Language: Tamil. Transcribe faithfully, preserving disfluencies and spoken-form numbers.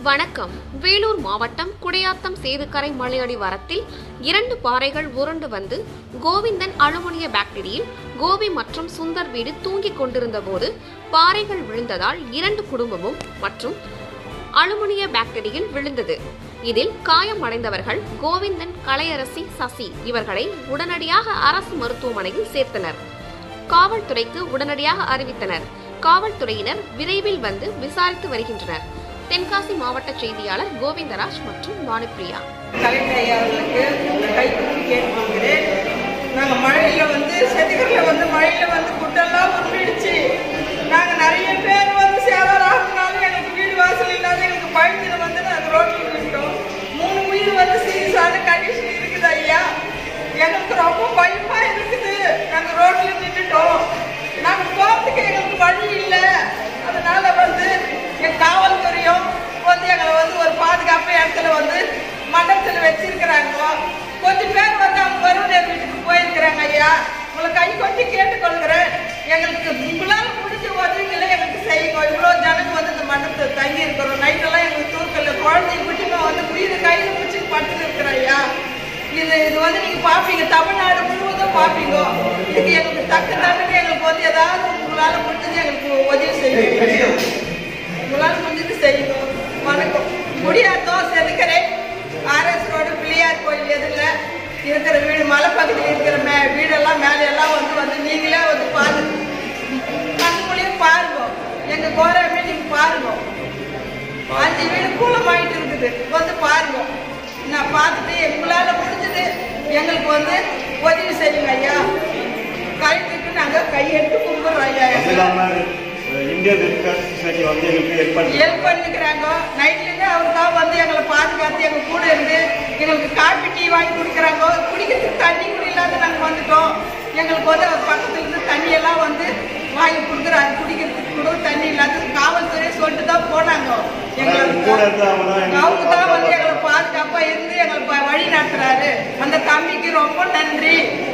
வணக்கம். வேலூர் மாவட்டம் குடியாத்தம் சேதுக்கரை மலையடி வரத்தில் இரண்டு பாறைகள் உருண்டு வந்து கோவிந்தன் அலுமினிய பேக்கரியில் கோபி மற்றும் சுந்தர் வீடு தூங்கிக் கொண்டிருந்த போது பாறைகள் விழுந்ததால் இரண்டு குடும்பமும் மற்றும் அலுமினிய பேக்கரியில் விழுந்தது. இதில் காயமடைந்தவர்கள் கோவிந்தன், கலையரசி, சசி இவர்களை உடனடியாக அரசு மருத்துவமனையில் சேர்த்தனர். காவல்துறைக்கு உடனடியாக அறிவித்தனர். காவல்துறையினர் விரைவில் வந்து விசாரித்து வருகின்றனர். தென்காசி மாவட்ட செய்தியாளர் கோவிந்தராஜ் மற்றும் வானுப்பிரியா. நாங்கள் மழையில் வந்து செதுக்கரில் வந்து மழையில் வந்து குட்டெல்லாம் உருவிடுச்சு. நாங்கள் நிறைய பேர் வந்து சேதாரம் ஆகுனாலும் எங்களுக்கு வீடு வாசல் இல்லாத எங்களுக்கு பழத்தில் வந்து நாங்கள் ரோட்டில் விட்டோம். மூணு உயிர் வந்து சீரியஸான கண்டிஷன் இருக்குது ஐயா. எங்களுக்கு ரொம்ப பயமாக இருக்குது. நாங்கள் ரோட்டில் நின்றுட்டோம். நாங்கள் போகிறதுக்கு எங்களுக்கு வழி இல்லை. அதனால வந்து எங்கள் காவல்துறையும் வந்து எங்களை வந்து ஒரு பாதுகாப்பு இடத்துல வந்து மண்டபத்தில் வச்சிருக்கிறாங்க. கொஞ்சம் பேர் வந்து அவங்க வருவனர் வீட்டுக்கு போயிருக்கிறாங்க ஐயா. உங்களை கை கொண்டு கேட்டுக்கொள்கிறேன். எங்களுக்கு உங்களால் முடிஞ்ச உதவிகளை எங்களுக்கு செய்யுங்க. இவ்வளோ ஜனங்க வந்து இந்த மண்டபத்தில் தங்கி இருக்கிறோம். நைட்டெல்லாம் எங்களுக்கு தூக்கல. குழந்தைய குட்டிமா வந்து உயிர் கையில் பிடிச்சி படுத்துட்டு இருக்கிறேன் ஐயா. இது இது வந்து நீங்கள் பார்ப்பீங்க, தமிழ்நாடு முழுவதும் பார்ப்பீங்க. இதுக்கு எங்களுக்கு தக்க தண்டனை எங்களுக்கு வந்து ஏதாவது உங்களால் முடிஞ்சது எங்களுக்கு உதவி செய்யணும். உங்களால் முடிஞ்சது செய்யணும். வணக்கம். குடியாத்தம் செதுக்கரை ஆர்எஸ் ரோடு பிள்ளையார் கோயில் எதிரில் இருக்கிற வீடு, மலை பகுதியில் இருக்கிற மே வீடெல்லாம் மேலையெல்லாம் வந்து வந்து நீங்களே வந்து பாருங்க. கண்ணுக்குள்ளேயும் பாருங்க. எங்கள் கோராமே நீங்கள் பாருங்க. அஞ்சு வீடு கூலமாயிட்டு இருக்குது. வந்து பாருங்க. நான் பார்த்துட்டு எங்களால் முடிஞ்சது எங்களுக்கு வந்து உதவி செய்யுங்க ஐயா. கலெக்டருக்கு நாங்கள் கையெடுத்து கும்பிடுறோம் ஐயா. இந்தியன் ரெட் கிராஸ் சொசைட்டி வந்து எங்களுக்கு ஹெல்ப் பண்ணி ஹெல்ப் பண்ணிக்கிறாங்க. நைட்லேருந்து அவருக்காக வந்து எங்களை பாதுகாத்து எங்கள் கூட இருந்து எங்களுக்கு காப்பி டீ வாங்கி கொடுக்குறாங்க. குடிக்கிறதுக்கு தண்ணி கூட இல்லாத நாங்கள் வந்துட்டோம். எங்களுக்கு வந்து அவர் பக்கத்துல இருந்து தண்ணியெல்லாம் வந்து வாங்கி கொடுக்குறாரு. குடிக்கிறதுக்கு கூட தண்ணி இல்லாத காவல்துறை சொல்லிட்டு தான் போனாங்க. எங்களுக்கு அவங்க தான் வந்து எங்களை பாதுகாப்பாக இருந்து எங்களை வழி நடத்துறாரு. அந்த தம்பிக்கு ரொம்ப நன்றி.